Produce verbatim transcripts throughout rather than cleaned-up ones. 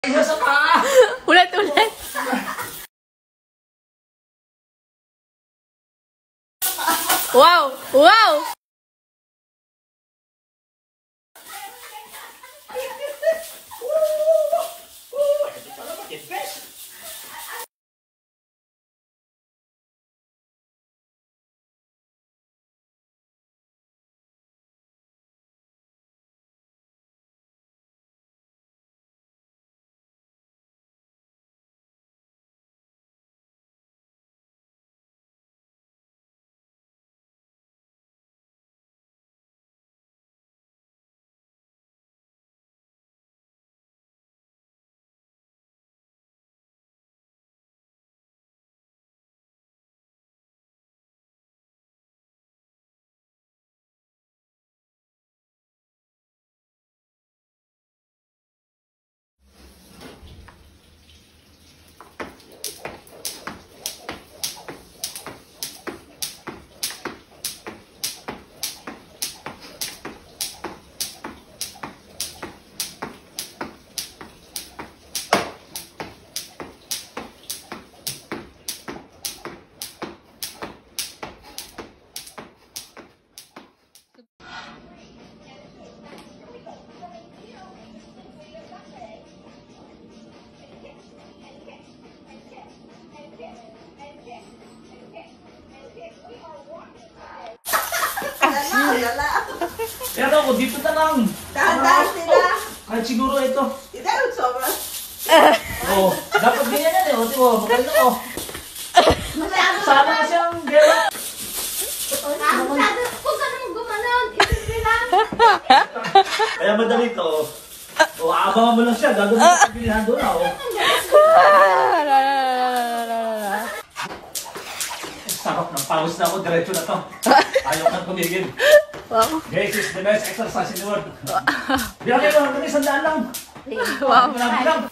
Sa paa! Ulit, ulit! Wow! Wow! Kaya daw ko, dito na lang. Dahan-dahan sila. Kahit siguro ito. Hindi ako sobra. Oo. Dapat ganyan yan eh. O, diba? Magaling ako. Sana na siyang gera. Huwag ka naman gumanon. Isipin lang. Kaya madali ito. O, aabangan mo lang siya. Gagawin mo sa pilihan doon ako. Sarap ng pawis na ako. Diretso na to. Ayaw kang tumigil. Wow! This is the best exercise in the world. Bilang kayo, hanggang isang daan lang. Wow! Bilang, bilang.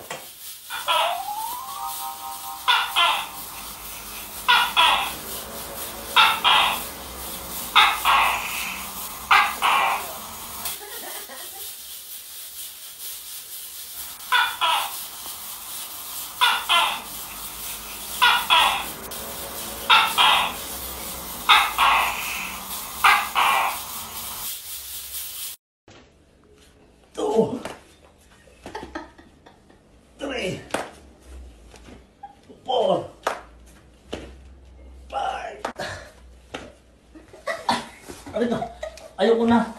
Two, three, four, five. Ano ito? Ayoko na.